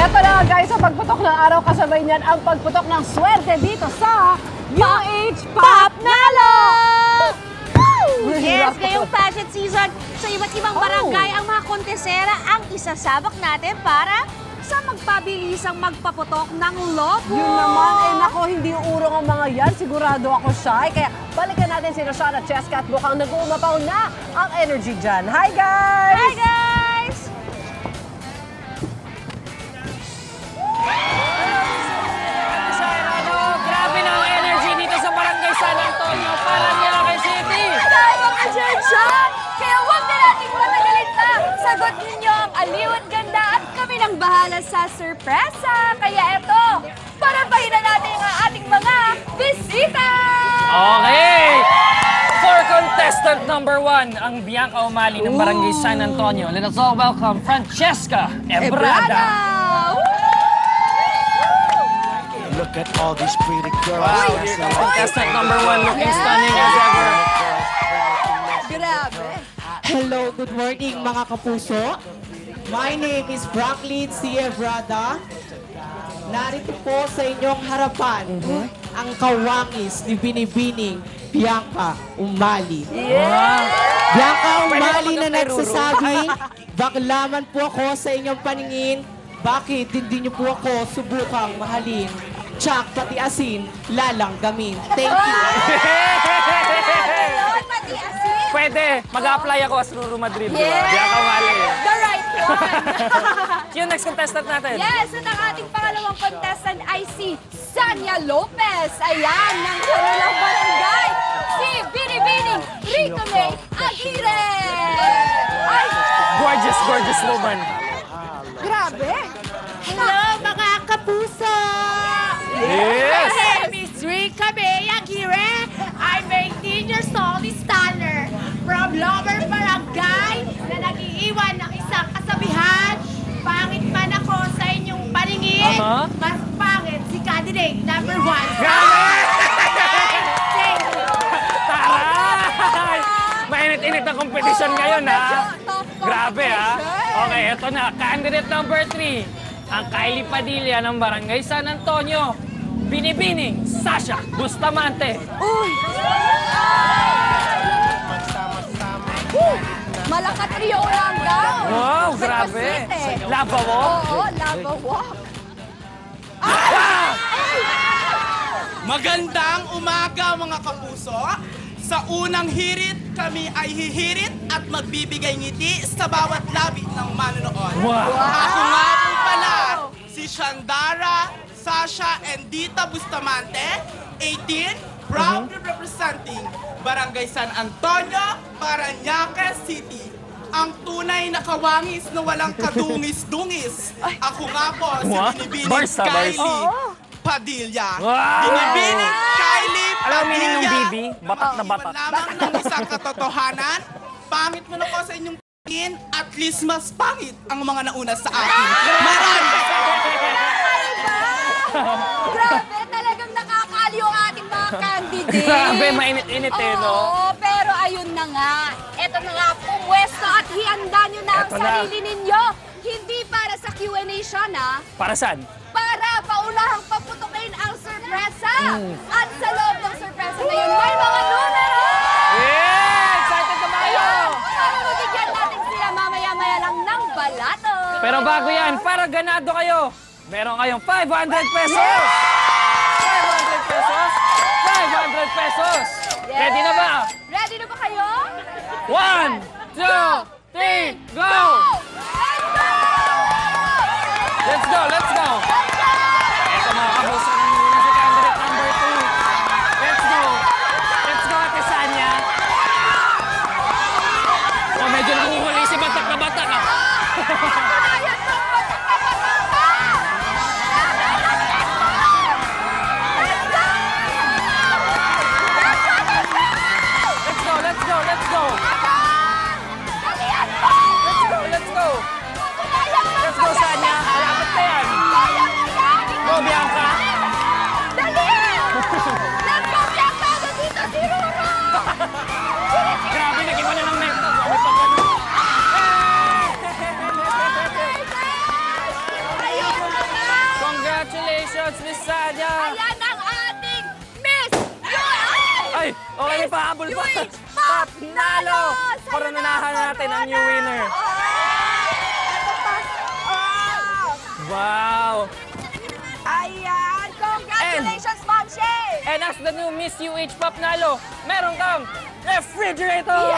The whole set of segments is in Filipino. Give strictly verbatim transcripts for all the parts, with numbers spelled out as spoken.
Eto na guys, sa pagputok ng araw, kasabay niyan ang pagputok ng swerte dito sa U H Pop Nalo! Yes, ngayong pageant season, sa iba't ibang barangay ang mga kontesera ang isasabak natin para sa magpabilisang magpaputok ng lobo. Yun naman, eh nako, hindi urong ang mga yan. Sigurado ako shy. Kaya balikan natin si Roshana Cheska at mukhang nag-uumapaw na ang energy dyan. Hi guys! Hi guys! Grabe na ang energy dito sa Barangay San Antonio, Paranaque City! Tayo mga dyan! Kaya huwag na natin matagalin pa! Sagot ninyo ang aliw at ganda at kami nang bahala sa sorpresa! Kaya eto, parabahin na natin ang ating mga bisita! Okay! For contestant number one, ang Bianca Umali ng Barangay San Antonio. Let us all welcome Francesca Ebrada! Look at all these pretty girls. Wow, here comes contestant number one, looking stunning as ever. Grabe! Hello, good morning mga kapuso. My name is Franklin C. Ebrada. Narito po sa inyong harapan ang kawangis ni Binibining Bianca Umali. Yeah. Bianca Umali na nagsasabing, baklaman po ako sa inyong paningin. Bakit hindi niyo po ako subukang mahalin? Tsak, pati asin, lalanggamin. Thank you. Pati asin! Pwede, mag-a-apply ako as Ruru Madrid. Yes! Bianca Umali. The right one! Yung next contestant natin. Yes, at ang ating pangalawang contestant ay si Sanya Lopez. Ayan, ng kanilang barangay, si Binibining Rito May Aguirre! Ay, Gorgeous, gorgeous woman. grabe! Hello, mga kapuso! Yes! My name is Rika May Aguirre. I'm eighteen years old, stunner from Lower Barangay na nag-iiwan ng isang kasabihan. Pangit man ako sa inyong paningin, Uh-huh. mas pangit si candidate number one. Grabe! Thank you. Taray! Mainit-init ang kompetisyon ngayon, ha? Top Grabe, ha? competition. Okay, eto na. Candidate number three. Ang Kylie Padilla ng Barangay San Antonio. Binibining Sasha Bustamante. Uy! Malakat trio lang daw. Wow, May grabe. paswit eh. Lava walk. Oo, lava walk. Magandang umaga mga kapuso. Sa unang hirit, kami ay hihirit at magbibigay ngiti sa bawat labi ng manonood. Wow. Ako nga po pala, si Shandara, Sasha, and Dita Bustamante, eighteen, proudly representing Barangay San Antonio, Paranaque City. Ang tunay na kawangis na walang kadungis-dungis. Ako nga po si Wow. Binibining Barsa, barsa. Kylie Padilla. Wow. Binibining Kylie Padilla. Alam mo meaning ng bibi? Batak na batak. Iwan lamang ng isang katotohanan. Pangit mo na ko sa inyong tingin, at least mas pangit ang mga nauna sa akin. Maraming Grabe, talagang nakakaliw ang ating mga candidate. Grabe, mainit-init eh, no? Oo, pero ayun na nga. Ito na nga, pumwesto at hihanda nyo na ang Eto na. sarili ninyo. Hindi para sa Q and A siya, na. Para saan? Para paunahang paputukin ang sorpresa. Hmm. At sa loob ng sorpresa na yun, may mga numero! Yeah! Excited na ba kayo? Ayun, para mabigyan natin sila mamaya-maya lang ng balato. Pero bago yan, para ganado kayo, meron kayong five hundred pesos! five hundred pesos! five hundred pesos! Yes. Ready na ba? Ready na ba kayo? One, two, three, go! Let's go! Let's go, let's go! Eto mga kabuso, nangunguna si candidate number two. Let's go! Let's go, Ate Sanya! Oh, medyo nanguhuli si batak na batak, ah! Let's go, let's go, let's go! Let's go, let's go! Let's go, Sanya! Malapit na yan! Congratulations, Miss Sadia! Ayan ang ating Miss U H! Ay, okay, may pahabol pa. U H Pop Nalo! Sa'yo Koronahan na, natin ang new corona. winner. Oh! Ito pa. Oh! Wow! Ayan! Congratulations, Ma'am Shay! And as the new Miss U H Pop Nalo, meron kang refrigerator!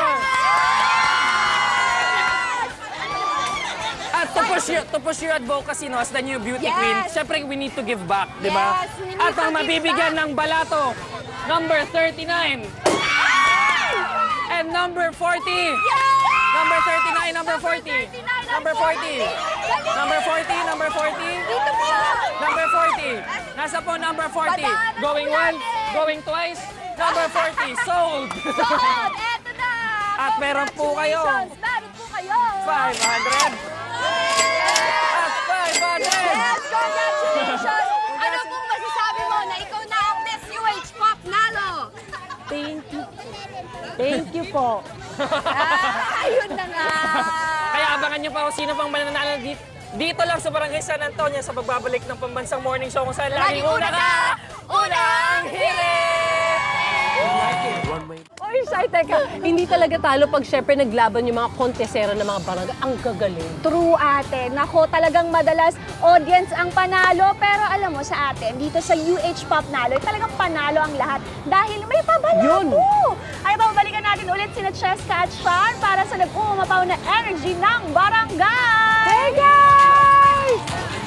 At to push, your, to push your advocacy, no, as the new beauty Yes. queen, syempre we need to give back, di ba? Yes, we need At to ang give mabibigyan back. ng balato, number thirty-nine. And number forty. Number thirty-nine, number forty. Number forty. Number forty, number forty. Dito po! Number forty. Nasa po number forty. Badaanan Going po once, natin. going twice. Number forty. Sold. Sold! Eto na! At meron po kayo. Congratulations! Meron po kayo! five hundred. At five hundred. Yes! Congratulations! Ano pong masasabi mo na ikaw na ang Miss U H Pop Nalo? Thank you. Thank you po. Ah, ayun na nga! Kaya abangan niyo pa kung sino pang mananalo dito. Dito lang sa Barangay San Antonio sa pagbabalik ng pambansang morning show kung saan laging una ka, unang hirit! Oy, Shai, teka. Hindi talaga talo pag syempre naglaban yung mga kontesero ng mga barangay. Ang gagaling. True, ate. Nako, talagang madalas audience ang panalo. Pero alam mo sa atin, dito sa U H Pop Nalo, talagang panalo ang lahat. Dahil may pabalato. Yun. Ay, babalikan natin ulit sina Cheska at Sean para sa nag-uumapaw na energy ng barangay. Hey, guys!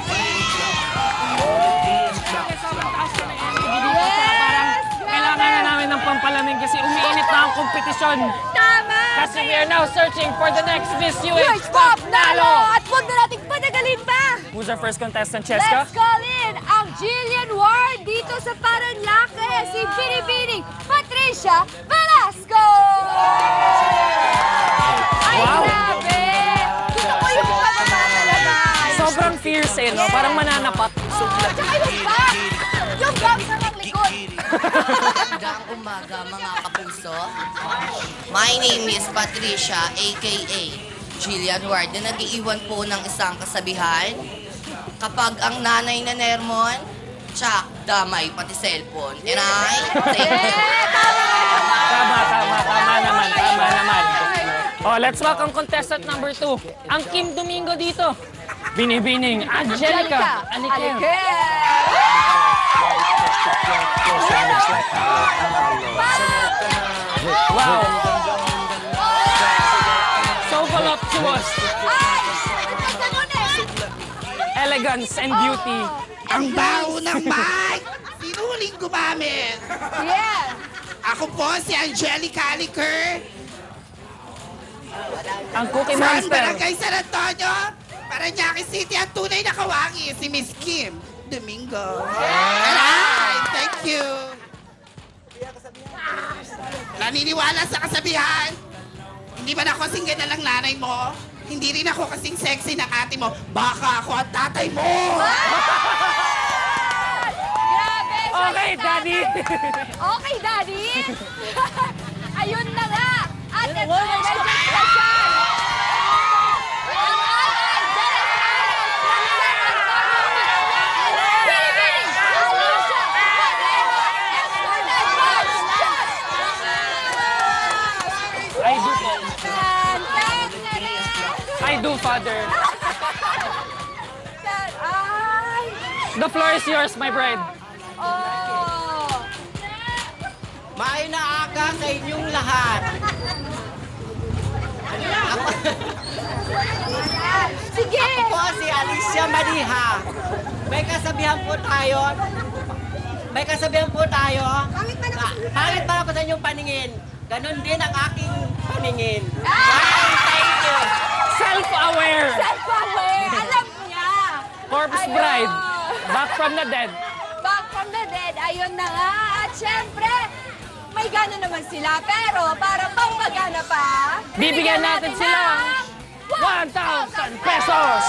Kailangan na namin ng pampalamig kasi umiinit na ang kompetisyon. Tama! Kasi we are now searching for the next Miss U U H H Pop Pop Nalo! Nalo! At huwag na natin panagalin pa! Who's our first contestant, Cheska? Let's call in ang Jillian Ward dito sa Paranaque, si Binibining Patricia Velasco! Ay, Wow! grabe! Gusto ko yung pababa talaga. Sobrang fierce eh, no? Parang mananapak. Oo, tsaka yung back! Yung back sa ng likod! Magandang umaga mga kapuso. My name is Patricia, aka Jillian Ward, na nag-iiwan po ng isang kasabihan. Kapag ang nanay na Nermon, tsak, damay, pati cellphone. And I, thank you. Tama, tama, tama naman, tama naman. Oh, let's welcome contestant number two, ang Kim Domingo dito. Binibining Angelica Aliker. Wow! So voluptuous. Elegance and beauty. Ang baho ng mic! Sinuling gumamit! Yes! Ako po si Angelica Aliker. Ang Cookie Saan Monster. Barangay San Antonio? Paranaque City, ang tunay na kawangi, si Miss Kim Domingo. Alright, thank you. Naniniwala sa kasabihan? Hindi ba ako kasing ganda ng nanay mo? Hindi rin ako kasing sexy ng ate mo. Baka ako ang tatay mo! Grabe! Okay, Daddy. Okay, Daddy! Ayun na nga! At ito na registration! Ang Angeles Ares ng San Antonio, Parañaque! Binibining Alicia Guerrero! External March! I do po. Tan, tan, tan, I do, Father. tan. Ay! The floor is yours, my bride. Oh! May naaga sa inyong lahat. Sige! Ako po si Alicia Madiha. May kasabihan po tayo. May kasabihan po tayo. Pangit pa na, pangit pa ako sa inyong paningin. Ganon din ang aking paningin. Maraming thank you. Self-aware. Self-aware! Alam niya! Corpse Ayun. bride. Back from the dead. Back from the dead, ayun na nga. At syempre, may gana naman sila. Pero para pangmagana pa, Bibigyan natin sila one thousand pesos.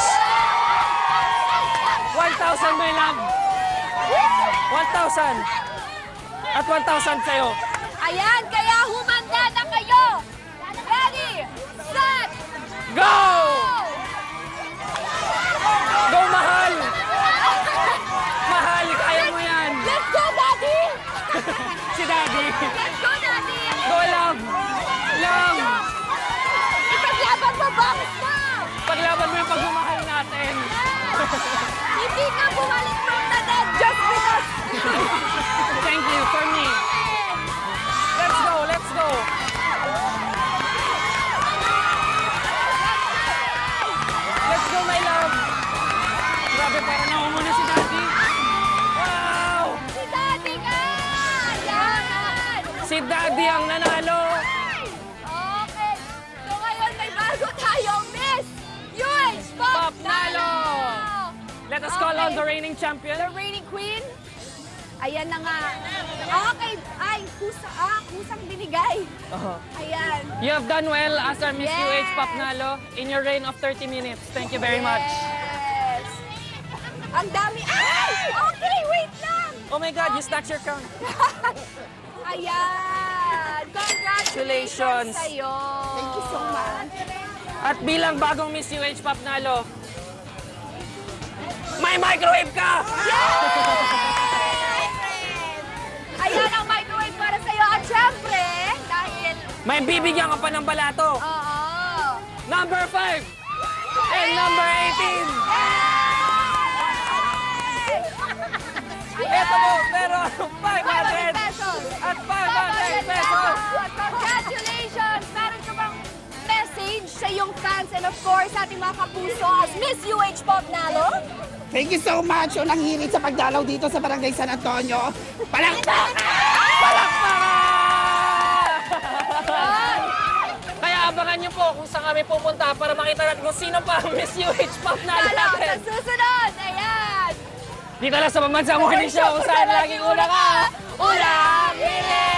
one thousand, my love. one thousand. At one thousand sa'yo. Ayan, kaya humanda na kayo. Ready, set, Go! Go, mahal! Grabe, para naumuna si Daddy. Wow! Si Daddy ka! Yan! Si Daddy ang nanalo. Okay. So ngayon may bago tayong Miss U H Pop Pop Nalo! Let us call on Okay. the reigning champion. The reigning queen. Ayan na nga. Okay. Ay, kusa, ah, kusang binigay. Uh-huh. Ayan. You have done well as our Miss U H Yes. Pop Nalo in your reign of thirty minutes. Thank you very much. Yes. Ang dami. Ay! Okay, wait lang. Oh my God, you snatched your crown. Ayan. Congratulations Congratulations. sa'yo. Thank you so much. At bilang bagong Miss U H Pop Nalo, may microwave ka! Ayan ang microwave para sa'yo. At syempre, dahil... May bibigyan ka pa ng balato. Oo. Number five and number eighteen. Ito po, pero five hundred pesos. at five hundred pesos. Congratulations! Meron ka bang message sa iyong fans and of course sa ating mga kapuso as Miss U H Pop Nalo? Thank you so much. Unang hirit sa pagdalaw dito sa Barangay San Antonio. Palakpakan! Palakpakan! Kaya abangan niyo po kung saan kami pupunta para makita natin kung sino pa ang Miss U H Pop Nalo Nalo sa natin. susunod! Ayan! Dito lang sa Pambansang Morning Show, kung saan laging una ka, unang hirit!